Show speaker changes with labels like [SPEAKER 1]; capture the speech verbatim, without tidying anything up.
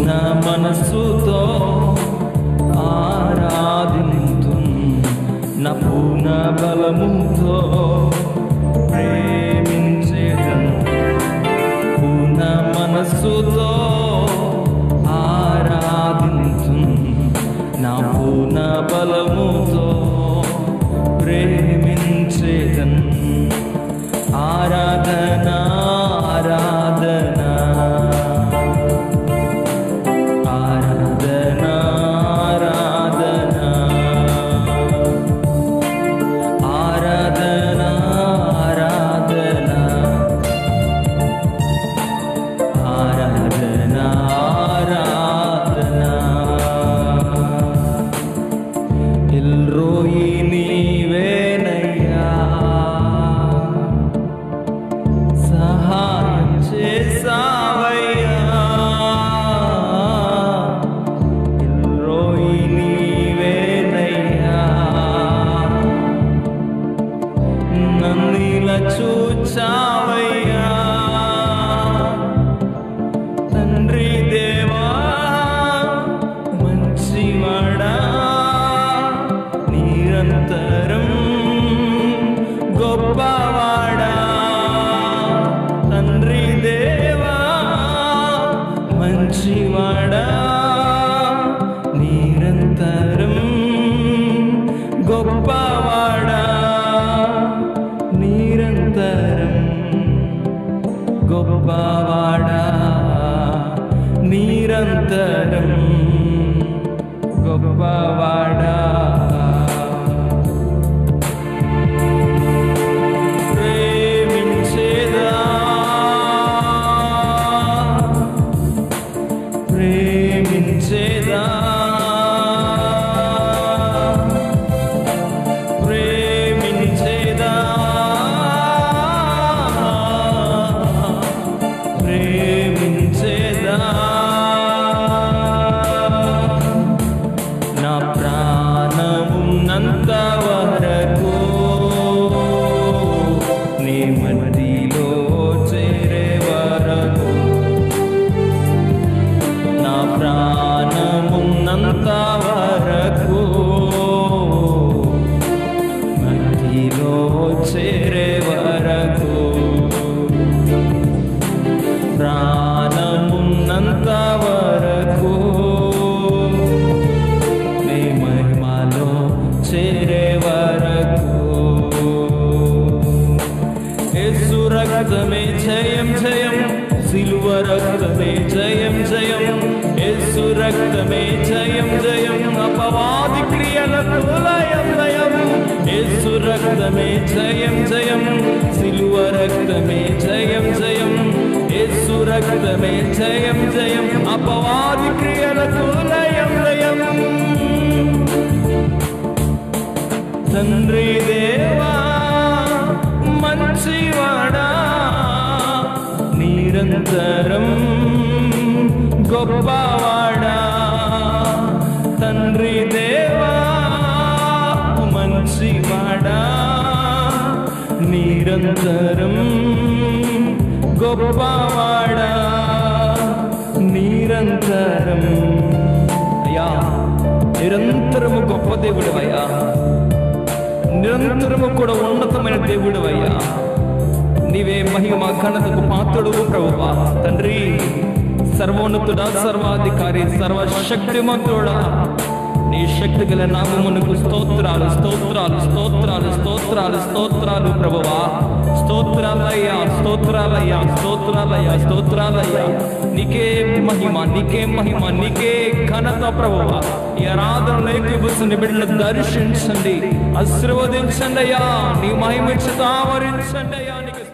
[SPEAKER 1] మనసుతో ఆరాధింతు నా పూర్ణ బలముతో ప్రేమించేదను పూర్ణ మనసుతో ఆరాధింతు నా పూర్ణ బలముతో ప్రేమించేదను ఆరాధన ఆరాధన చూచావయ్యా తండ్రి దేవా మంచివాడా నిరంతరం గొప్పవాడా తండ్రి దేవా మంచివాడా నిరంతరం గొప్పవాడా నిరంతరం గొప్పవాడా నిరంతరం గొప్పవాడా ప్రేమించేదా ప్రేమించేదా నా ప్రాణమున్నంత వరకు నీ మట్టిలో చేరే వరకు నా ప్రాణమున్నంత వరకు మట్టిలో చేరే వరకు ప్రాణమున్నంత వరకు నీ మహిమలో చేరే వరకు యేసు రక్తమే జయం జయం సిలువ రక్తమే జయం జయం యేసు రక్తమే జయం జయం అపవాది క్రియలకు లయం లయం యేసు రక్తమే జయం జయం సిలువ రక్తమే జయం జయం యేసు రక్తమే జయం జయం అపవాది క్రియలకు లయం లయం తండ్రి దేవా మంచివాడా నిరంతరం గొప్పవాడా తండ్రి దేవా మంచివాడా నిరంతరం గొప్పవాడా నిరంతరం అయ్యా నిరంతరము గొప్ప దేవుడవయ్యా నిరంతరము కూడా ఉన్నతమైన దేవుడవయ్యా నీవే మహిమ ఘనతకు పాత్రుడు ప్రభువా తండ్రి సర్వోన్నతుడా సర్వాధికారి సర్వశక్తిమంతుడా నీ శక్తి గల నామమునకు స్తోత్రాలు స్తోత్రాలు స్తోత్రాలు స్తోత్రాలు స్తోత్రాలు ప్రభువా స్తోత్రాలయ్యా స్తోత్రాలయ్యా స్తోత్రాలయ్యా స్తోత్రాలయ్యా నీకే మహిమ నీకే మహిమ నీకే ఘనత ప్రభువా ఈ ఆరాధనలో ఏకీభవిస్తున్న బిడ్డలను దర్శించండి ఆశీర్వదించండి అయ్యా నీ మహిమ చేత ఆవరించండి అయ్యా నీకు